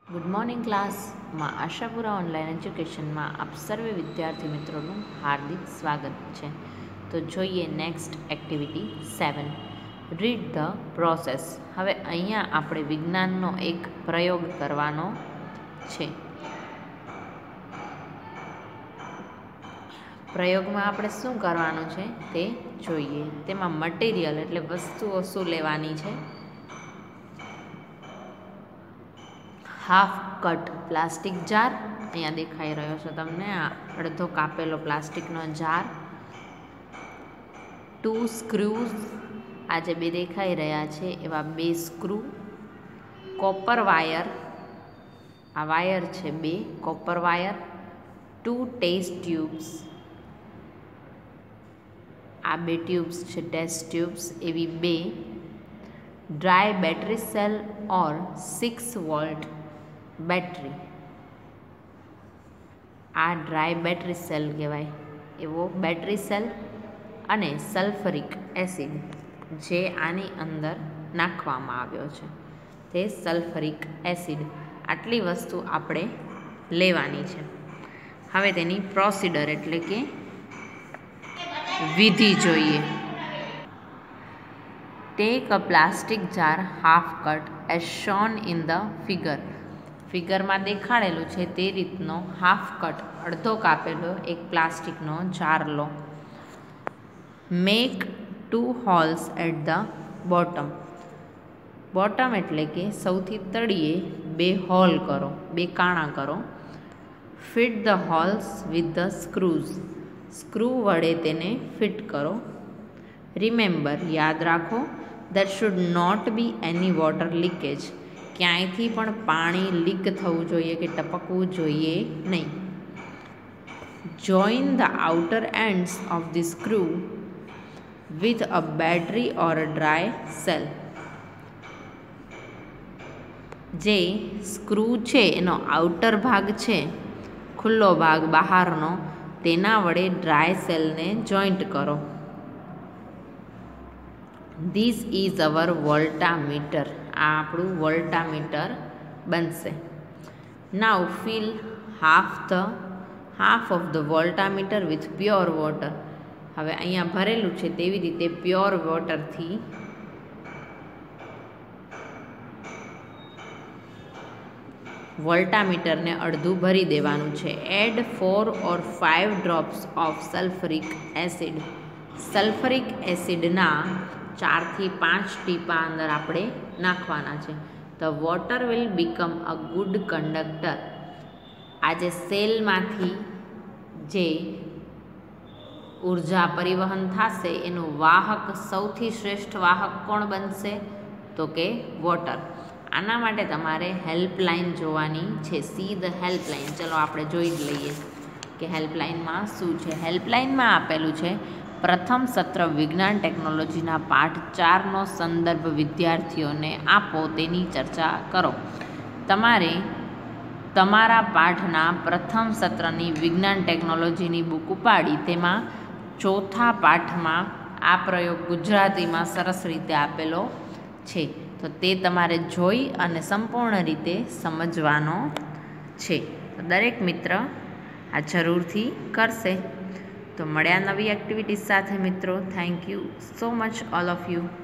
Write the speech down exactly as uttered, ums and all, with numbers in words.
Good morning ક્લાસમાં Ashapura online એજ્યુકેશનમાં આપ સર્વે વિદ્યાર્થી મિત્રોનું હાર્દિક સ્વાગત છે. તો જોઈએ next activity seven, read the process. હવે અહીંયા આપણે વિજ્ઞાનનો એક પ્રયોગ કરવાનો છે. પ્રયોગમાં આપણે શું કરવાનું છે તે જોઈએ. તેમાં મટીરિયલ એટલે વસ્તુઓ શું લેવાની છે. હાફ કટ પ્લાસ્ટિક જાર, અહીંયા દેખાઈ રહ્યો છે તમને આ અડધો કાપેલો પ્લાસ્ટિકનો જાર. ટુ સ્ક્રૂઝ, આ જે બે દેખાઈ રહ્યા છે એવા બે સ્ક્રૂ. કોપર વાયર, આ વાયર છે બે copper wire. Two test tubes, આ બે ટ્યુબ્સ છે ટેસ્ટ ટ્યુબ્સ એવી બે. Dry battery cell or six volt battery, આ ડ્રાય બેટરી સેલ કહેવાય એવો બેટરી સેલ. અને સલ્ફરિક એસિડ જે આની અંદર નાખવામાં આવ્યો છે તે સલ્ફરિક એસિડ. આટલી વસ્તુ આપણે લેવાની છે. હવે તેની પ્રોસિડર એટલે કે વિધિ જોઈએ. Take a plastic jar half cut as shown in the figure. ફિગરમાં દેખાડેલું છે તે રીતનો હાફ કટ અડધો કાપેલો એક પ્લાસ્ટિકનો જાર લો. Make two holes at the bottom. Bottom એટલે કે સૌથી તળિયે બે હોલ કરો, બે કાણા કરો. Fit the holes with the screws. Screw વડે તેને ફિટ કરો. રિમેમ્બર, યાદ રાખો, that should not be any water leakage. ક્યાંયથી પણ પાણી લીક થવું જોઈએ કે ટપકવું જોઈએ નહીં. Join the outer ends of the screw with a battery or a dry cell. જે સ્ક્રૂ છે એનો આઉટર ભાગ છે, ખુલ્લો ભાગ બહારનો, તેના વડે ડ્રાય સેલને જોઈન્ટ કરો. This is our voltameter. આ આપણું વોલ્ટામીટર બનશે. Now fill half the half of the voltameter with pure water. હવે અહીંયા ભરેલું છે તેવી રીતે પ્યોર વોટરથી વોલ્ટામીટરને અડધું ભરી દેવાનું છે. Add four or five drops of sulphuric acid. Sulphuric એસિડના ચારથી પાંચ ટીપા અંદર આપણે નાખવાના છે. The water will become a good conductor. આ જે સેલમાંથી જે ઉર્જા પરિવહન થશે એનું વાહક, સૌથી શ્રેષ્ઠ વાહક કોણ બનશે તો કે વોટર. આના માટે તમારે હેલ્પલાઇન જોવાની છે. See the helpline. ચલો આપણે જોઈ જ લઈએ કે હેલ્પલાઇનમાં શું છે. હેલ્પલાઇનમાં આપેલું છે પ્રથમ સત્ર વિજ્ઞાન ટેકનોલોજીના પાઠ ચારનો સંદર્ભ વિદ્યાર્થીઓને આપો, તેની ચર્ચા કરો. તમારે તમારા પાઠના પ્રથમ સત્રની વિજ્ઞાન ટેકનોલોજીની બુક ઉપાડી તેમાં ચોથા પાઠમાં આ પ્રયોગ ગુજરાતીમાં સરસ રીતે આપેલો છે. તો તે તમારે જોઈ અને સંપૂર્ણ રીતે સમજવાનો છે. તો દરેક મિત્ર આ જરૂરથી કરશે. તો મળ્યા નવી એક્ટિવિટીઝ સાથે મિત્રો. Thank you so much all of you.